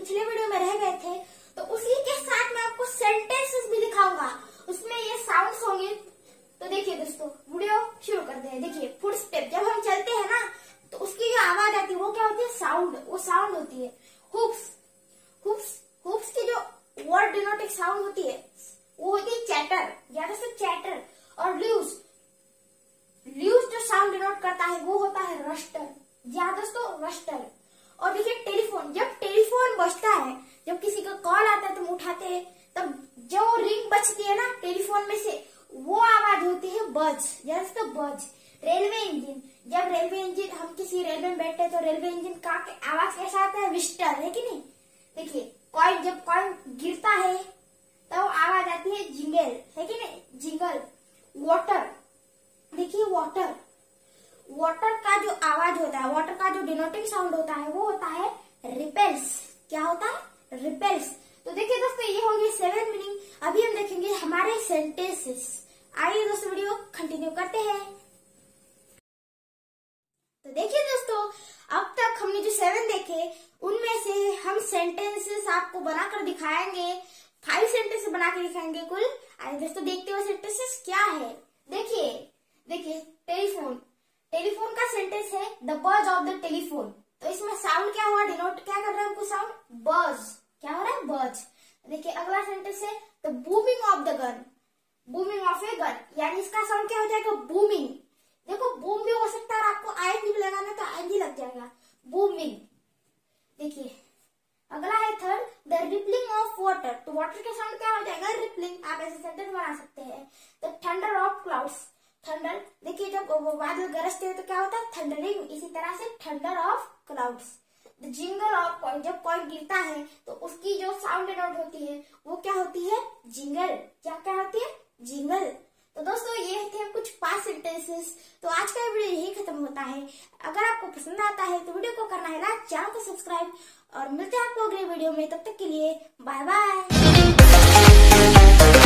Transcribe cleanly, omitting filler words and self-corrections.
पिछले वीडियो में रह गए थे, तो उसी के साथ मैं आपको सेंटेंसेस भी दिखाऊंगा, उसमें ये साउंड्स होंगे। तो देखिए दोस्तों, वीडियो शुरू करते हैं। देखिए फुटस्टेप, जब हम चलते हैं ना तो उसकी जो आवाज आती है वो क्या होती है? साउंड। वो साउंड होती है हुप्स। हुप्स की जो वर्ड डिनोटिंग साउंड होती है वो होती है चैटर, ज्यादा से चैटर। और ल्यूज जो साउंड डिनोट करता है वो होता है रस्टर, ज्यादा दोस्तों रस्टर। और देखिए टेलीफोन, जब टेलीफोन बजता है, जब किसी का कॉल आता है तो हम उठाते हैं, तब जो रिंग बजती है ना टेलीफोन में से, वो आवाज होती है बज, जैसे तो बज। रेलवे इंजन, जब रेलवे इंजन, हम किसी रेलवे में बैठे तो रेलवे इंजन का आवाज कैसा आता है? विस्टर, है कि नहीं? देखिए कॉइन, जब कॉइन गिरता है तो आवाज आती है जिंगल, है कि नहीं? जिंगल। वाटर, देखिए वाटर का जो आवाज होता है, वाटर का जो डिनोटिंग साउंड होता है वो होता है रिपेल्स। क्या होता है? रिपेल्स। तो देखिए दोस्तों, ये होंगे 7 मीनिंग। अभी हम देखेंगे हमारे सेंटेंसेस। आइए दोस्तों वीडियो कंटिन्यू करते हैं। तो देखिए दोस्तों, अब तक हमने जो 7 देखे उनमें से हम सेंटेंसेस आपको बनाकर दिखाएंगे। 5 सेंटेंस बना के दिखाएंगे कुल। आइए दोस्तों देखते हुए सेंटेंसेस क्या है। देखिए टेलीफोन का सेंटेंस है द बज ऑफ द टेलीफोन। तो इसमें साउंड क्या हुआ? डिनोट क्या कर रहा है हमको? साउंड बज। क्या हो रहा है? बज। देखिए अगला सेंटेंस है the booming of the gun. Booming of a gun, यानी इसका साउंड क्या हो जाएगा? बूमिंग। देखो बूम भी हो सकता है और आपको आईएनजी भी लगाना तो आईएनजी लग जाएगा, बूमिंग। देखिए अगला है third the rippling of water. तो वाटर का साउंड क्या हो जाएगा? रिपलिंग। आप ऐसे सेंटेंस बना सकते हैं। The thunder of clouds. Thunder, देखिए जब वो बादल गरजते हैं तो क्या होता है? थंडरिंग। इसी तरह से thunder of clouds. The jingle of coin, जब कॉइन गिरता है तो उसकी जो साउंड डिनोट होती है वो क्या होती है? जिंगल। क्या होती है? जिंगल। तो दोस्तों ये थे कुछ 5 सेंटेंसेस। तो आज का वीडियो यही खत्म होता है। अगर आपको पसंद आता है तो वीडियो को करना है लाइक, चैनल को सब्सक्राइब, और मिलते हैं आपको अगले वीडियो में। तब तक के लिए बाय बाय।